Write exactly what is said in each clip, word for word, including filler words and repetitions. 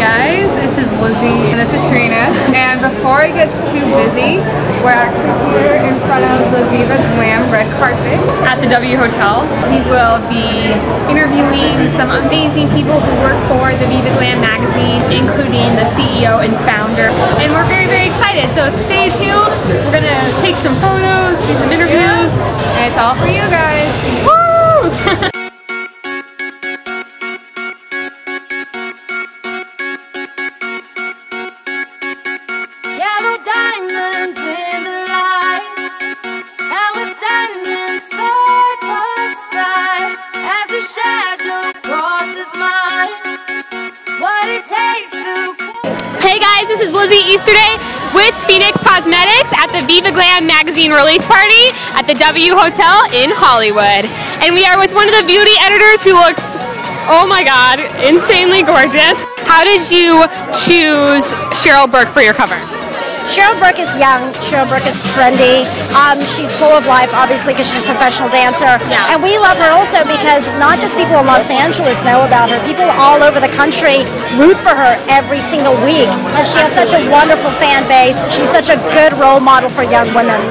guys, this is Lizzie and this is Trina. And before it gets too busy, we're actually here in front of the Viva Glam red carpet at the W Hotel. We will be interviewing some amazing people who work for the Viva Glam magazine, including the C E O and founder. And we're very, very excited. So stay tuned. We're gonna take some photos, do some interviews, and it's all for you guys. Woo! Hey guys, this is Lizzie Easterday with Phoenix Cosmetics at the Viva Glam magazine release party at the W Hotel in Hollywood. And we are with one of the beauty editors who looks, oh my god, insanely gorgeous. How did you choose Cheryl Burke for your cover? Cheryl Burke is young, Cheryl Burke is trendy, um, she's full of life obviously because she's a professional dancer, yeah. And we love her also because not just people in Los Angeles know about her, people all over the country root for her every single week, and she has such a wonderful fan base. She's such a good role model for young women.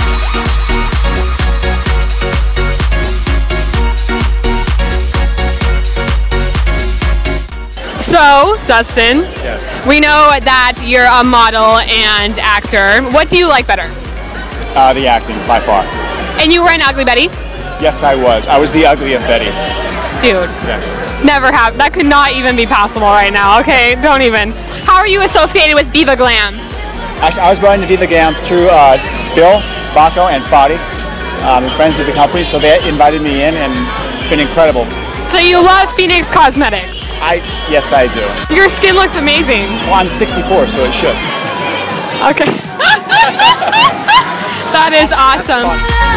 So, Dustin, yes. We know that you're a model and actor. What do you like better? Uh, the acting, by far. And you were in Ugly Betty? Yes, I was. I was the ugly of Betty. Dude. Yes. Never have. That could not even be possible right now. Okay, don't even. How are you associated with Viva Glam? Actually, I was brought into Viva Glam through uh, Bill, Baco, and Fadi, um, friends of the company, so they invited me in, and it's been incredible. So you love Phoenix Cosmetics? I Yes, I do. Your skin looks amazing. Well, I'm sixty-four, so it should. Okay. That is awesome.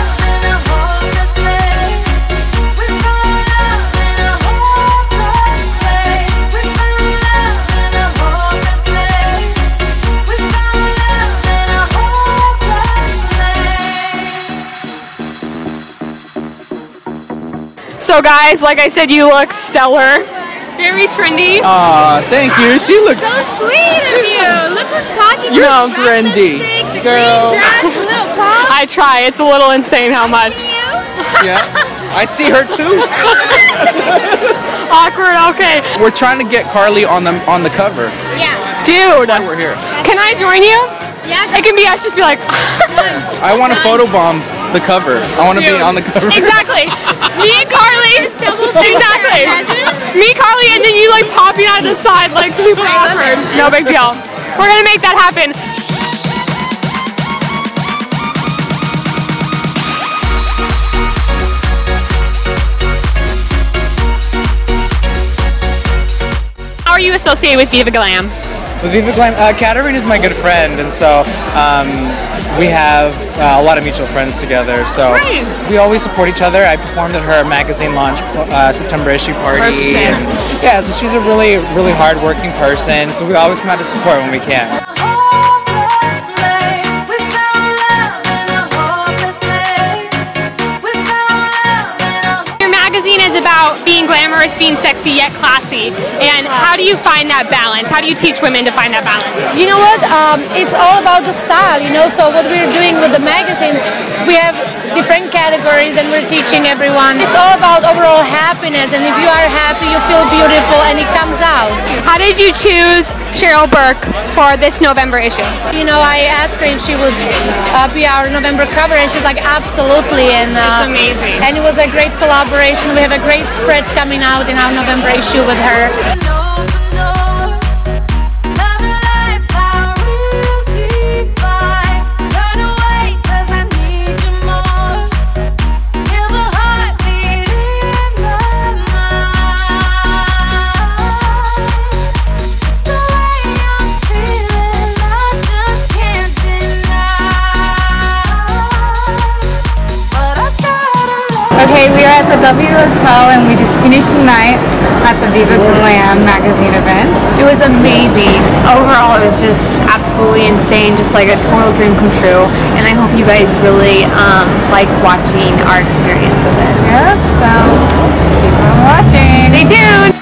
So guys, like I said, you look stellar. Very trendy. Aw, thank you. She looks so sweet of you. Look who's talking. You're no. trendy, girl. I try. It's a little insane how much. Yeah, I see her too. Awkward. Okay. We're trying to get Carly on the on the cover. Yeah. Dude. That's why we're here. Can I join you? Yeah. It can be us. Just be like. I want to photobomb the cover. I want to be on the cover. Exactly. Me and Carly. Exactly. Me, Carly, and then you like popping out of the side like super awkward. No big deal. We're gonna make that happen. How are you associated with Viva Glam? With Viva Glam, uh, Katarina is my good friend, and so um, we have uh, a lot of mutual friends together. So nice. We always support each other. I performed at her magazine launch uh, September issue party, and yeah, so she's a really, really hard-working person. So we always come out to support when we can. About being glamorous, being sexy yet classy, and how do you find that balance? How do you teach women to find that balance? You know what? Um, it's all about the style, you know. So what we're doing with the magazine, we have different categories, and we're teaching everyone. It's all about overall happiness, and if you are happy, you feel beautiful, and it comes out. How did you choose Cheryl Burke for this November issue? You know, I asked her if she would uh, be our November cover, and she's like, absolutely. And uh, it's amazing. And it was a great collaboration. We have a great spread coming out in our November issue with her. Okay, we are at the W Hotel and we just finished the night at the Viva Glam magazine events. It was amazing. Overall, it was just absolutely insane, just like a total dream come true. And I hope you guys really um, like watching our experience with it. Yep, so keep on watching. Stay tuned.